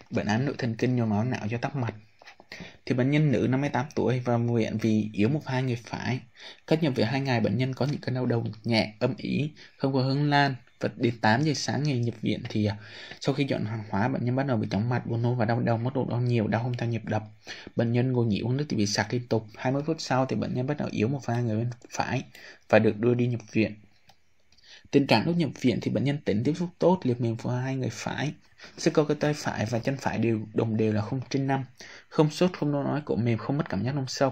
Bệnh án nội thần kinh nhồi máu não do tắc mạch. Thì bệnh nhân nữ 58 tuổi và nhập viện vì yếu một hai người phải. Cách nhập viện 2 ngày, bệnh nhân có những cơn đau đầu nhẹ, âm ỉ, không có hướng lan. Và đến 8 giờ sáng ngày nhập viện thì sau khi dọn hàng hóa, bệnh nhân bắt đầu bị chóng mặt, buồn nôn và đau đầu, mức độ đau nhiều, đau không theo nhịp đập. Bệnh nhân ngồi nghỉ uống nước thì bị sặc liên tục. 20 phút sau thì bệnh nhân bắt đầu yếu một hai người bên phải và được đưa đi nhập viện. Tình trạng lúc nhập viện thì bệnh nhân tỉnh, tiếp xúc tốt, liệt mềm của hai người phải. Sức cơ tay phải và chân phải đều đồng đều là 0/5, không sốt, không nôn ói, cổ mềm, không mất cảm giác nôn sâu.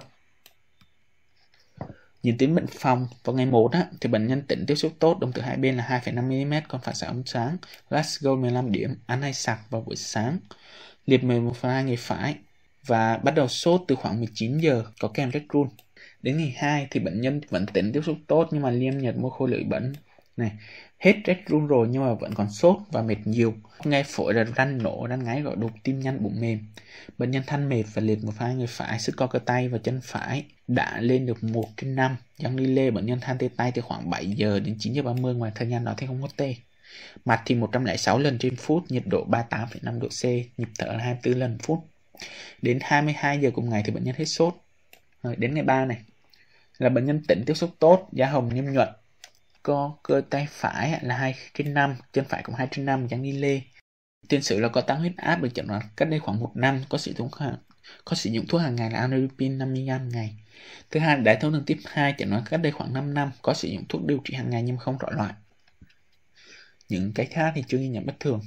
Diễn tiến bệnh phòng vào ngày 1 thì bệnh nhân tỉnh, tiếp xúc tốt, đồng tử hai bên là 2,5 mm, còn phản xạ ánh sáng, Glasgow 15 điểm, ăn hay sặc vào buổi sáng, liệt mềm 1/2 người phải và bắt đầu sốt từ khoảng 19 giờ, có kèm rét run. Đến ngày 2 thì bệnh nhân vẫn tỉnh, tiếp xúc tốt nhưng mà liêm nhật, môi khô, lưỡi bẩn này, hết rét run rồi nhưng mà vẫn còn sốt và mệt nhiều. Nghe phổi là răn nổ, răn ngáy, gọi đục, tim nhanh, bụng mềm. Bệnh nhân than mệt và liệt 1/2 người phải, sức co cơ tay và chân phải đã lên được 1/5. Giang đi lê, bệnh nhân than tê tay từ khoảng 7 giờ đến 9 giờ 30, ngoài thời gian đó thì không có tê. Mạch thì 106 lần trên phút, nhiệt độ 38,5 độ C, nhịp thở là 24 lần phút. Đến 22 giờ cùng ngày thì bệnh nhân hết sốt. Rồi, đến ngày 3 này là bệnh nhân tỉnh, tiếp xúc tốt, da hồng nhiễm nhuận, co cơ tay phải là 2/5, chân phải cũng 2/5, Giang đi lê. Tiền sử là có tăng huyết áp, được chẩn đoán cách đây khoảng 1 năm, có sử dụng thuốc hàng ngày là amlodipine 50mg ngày. Thứ hai, đái tháo đường type 2, chẩn đoán cách đây khoảng 5 năm, có sử dụng thuốc điều trị hàng ngày nhưng không rõ loại. Những cái khác thì chưa ghi nhận bất thường.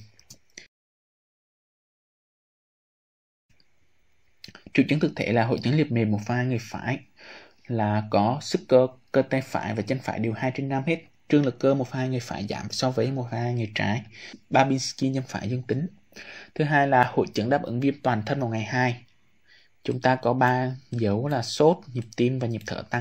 Triệu chứng thực thể là hội chứng liệt mềm 1/2 người phải, là có sức cơ tay phải và chân phải đều 2/5 hết. Trương lực cơ 1/2 người phải giảm so với 1/2 người trái. Babinski nhân phải dương tính. Thứ hai là hội chứng đáp ứng viêm toàn thân vào ngày 2. Chúng ta có 3 dấu là sốt, nhịp tim và nhịp thở tăng.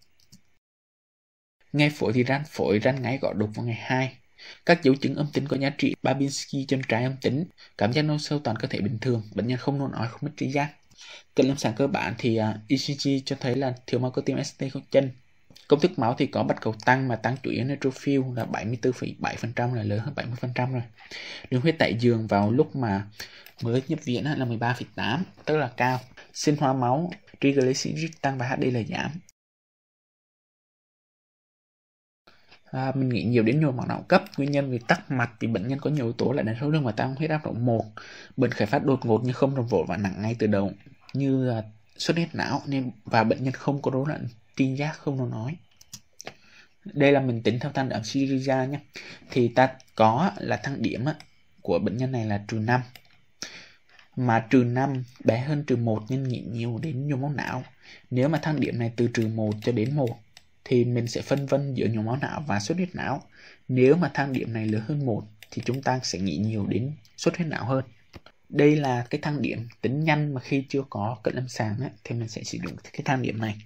Nghe phổi thì răn phổi, răn ngáy, gõ đục vào ngày 2. Các dấu chứng âm tính có giá trị: Babinski chân trái âm tính, cảm giác nôn sâu, toàn cơ thể bình thường, bệnh nhân không nôn ói, không mất trí giác. Cận lâm sàng cơ bản thì ECG cho thấy là thiếu máu cơ tim, ST có chân. Công thức máu thì có bạch cầu tăng, mà tăng chủ yếu neutrophil là 74,7%, là lớn hơn 70% rồi. Đường huyết tại giường vào lúc mà mới nhập viện là 13,8, tức là cao. Sinh hóa máu, triglycerides tăng và HDL giảm. Mình nghĩ nhiều đến nhồi máu não cấp. Nguyên nhân vì tắc mạch thì bệnh nhân có nhiều yếu tố là đái tháo đường và tăng huyết áp độ 1. Bệnh khởi phát đột ngột nhưng không đồng vội và nặng ngay từ đầu, như xuất huyết não, nên và bệnh nhân không có rối loạn tri giác, không nôn ói. Đây là mình tính theo thang điểm Syriza nhé. Thì ta có là thang điểm của bệnh nhân này là -5. Mà -5 bé hơn -1 nên nghĩ nhiều đến nhồi máu não. Nếu mà thang điểm này từ -1 cho đến 1 thì mình sẽ phân vân giữa nhồi máu não và xuất huyết não. Nếu mà thang điểm này lớn hơn 1 thì chúng ta sẽ nghĩ nhiều đến xuất huyết não hơn. Đây là cái thang điểm tính nhanh mà khi chưa có cận lâm sàng thì mình sẽ sử dụng cái thang điểm này.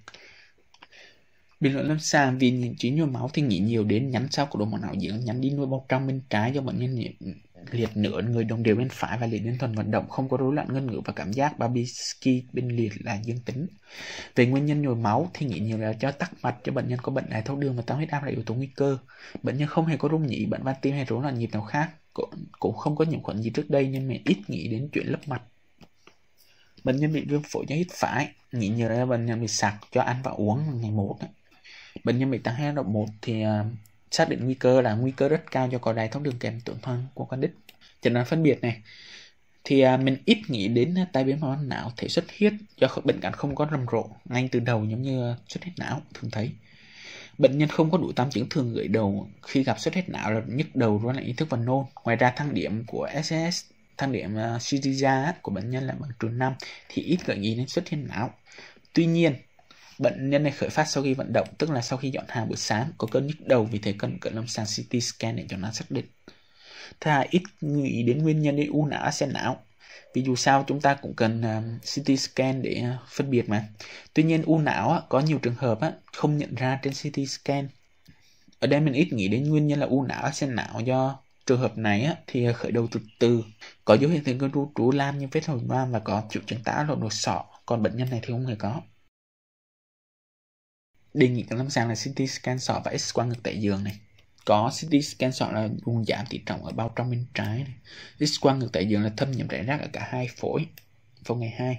Bình luận lâm sàng: vì những trí nhồi máu thì nghĩ nhiều đến nhánh sau của động mạch não dưỡng, nhánh đi nuôi bao trong bên trái do bệnh nhân liệt nửa người đồng đều bên phải và liệt đơn thuần vận động, không có rối loạn ngôn ngữ và cảm giác. Babinski bên liệt là dương tính. Về nguyên nhân nhồi máu thì nghĩ nhiều là do tắc mạch, cho bệnh nhân có bệnh đái tháo đường và tăng huyết áp là yếu tố nguy cơ. Bệnh nhân không hề có rung nhĩ, bệnh van tim hay rối loạn nhịp nào khác, cũng không có nhiễm khuẩn gì trước đây nên mình ít nghĩ đến chuyện lấp mạch. Bệnh nhân bị viêm phổi do hít phải, nghĩ nhiều là bệnh nhân bị sặc cho ăn và uống vào ngày 1. Bệnh nhân bị tăng huyết áp độ 1 thì xác định nguy cơ là nguy cơ rất cao do có đái tháo đường kèm tổn thương của con đít. Chẩn đoán phân biệt này thì mình ít nghĩ đến tai biến mạch não, thể xuất huyết do bệnh cảnh không có rầm rộ ngay từ đầu giống như xuất huyết não thường thấy. Bệnh nhân không có đủ tam chứng thường gợi đầu khi gặp xuất huyết não là nhức đầu, rối loạn ý thức và nôn. Ngoài ra thang điểm của SSS, thang điểm Syriza của bệnh nhân là bằng -5 thì ít gợi ý đến xuất huyết não. Tuy nhiên bệnh nhân này khởi phát sau khi vận động, tức là sau khi dọn hàng buổi sáng, có cơn nhức đầu, vì thế cần cận lâm sàng CT scan để cho nó xác định. Thứ hai, ít nghĩ đến nguyên nhân đến u não, áp xe não. Vì dù sao chúng ta cũng cần CT scan để phân biệt mà. Tuy nhiên u não có nhiều trường hợp không nhận ra trên CT scan. Ở đây mình ít nghĩ đến nguyên nhân là u não, áp xe não, do trường hợp này thì khởi đầu từ từ, có dấu hiệu thành cơn ru trú lam như vết hồi loang và có triệu chứng tả lộn nội sọ, còn bệnh nhân này thì không hề có. Đề nghị cận lâm sàng là CT scan sọ và X quang ngực tại giường này. có CT scan chọn là vùng giảm tỷ trọng ở bao trong bên trái này. X-quang ngược tại giường là thâm nhiễm rải rác ở cả hai phổi vào ngày 2.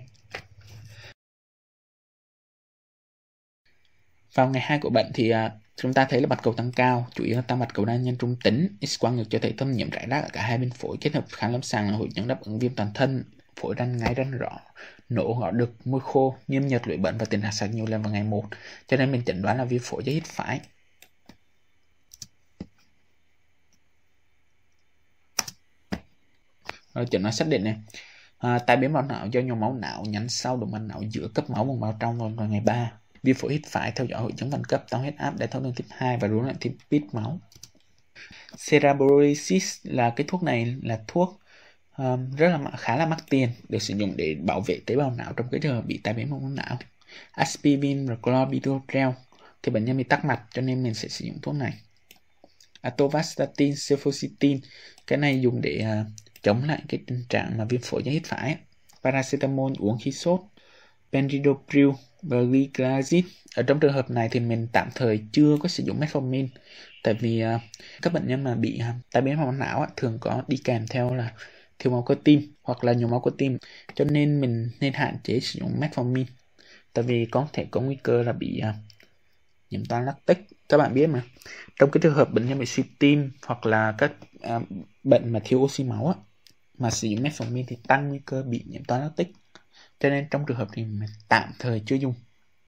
Vào ngày 2 của bệnh thì chúng ta thấy là bạch cầu tăng cao, chủ yếu là tăng bạch cầu đa nhân trung tính. X-quang ngược cho thấy thâm nhiễm rải rác ở cả hai bên phổi, kết hợp khá lâm sàng là hội chứng đáp ứng viêm toàn thân, phổi răn ngái răn rõ, nổ gõ đực, môi khô, nhiễm nhợt lưỡi bẩn và tiền hạt sặc nhiều lần vào ngày 1, cho nên mình chẩn đoán là viêm phổi do hít phải. Rồi chẩn đoán xác định này, tai biến mạch não do nhồi máu não nhánh sau động mạch não giữa cấp máu vùng vào trong vào ngày 3. Viêm phổi hít phải theo dõi hội chứng van cấp, tăng huyết áp, đái tháo đường type 2 và rối loạn lipid máu. Cerebrolysis là cái thuốc này là thuốc khá là mắc tiền, được sử dụng để bảo vệ tế bào não trong cái trường hợp bị tai biến mạch não. Aspirin và clopidogrel thì bệnh nhân bị tắc mạch cho nên mình sẽ sử dụng thuốc này. Atorvastatin, cefoxitin, cái này dùng để chống lại cái tình trạng mà viêm phổi do hít phải. Paracetamol uống khi sốt. Benridopril và Gliclazid. Ở trong trường hợp này thì mình tạm thời chưa có sử dụng metformin, tại vì các bệnh nhân mà bị tai biến mạch não thường có đi kèm theo là thiếu máu cơ tim hoặc là nhồi máu cơ tim, cho nên mình nên hạn chế sử dụng metformin, tại vì có thể có nguy cơ là bị nhiễm toan lactic. Các bạn biết mà, trong cái trường hợp bệnh nhân bị suy tim hoặc là các bệnh mà thiếu oxy máu mà sử dụng metformin thì tăng nguy cơ bị nhiễm toan lactic, cho nên trong trường hợp này mình tạm thời chưa dùng.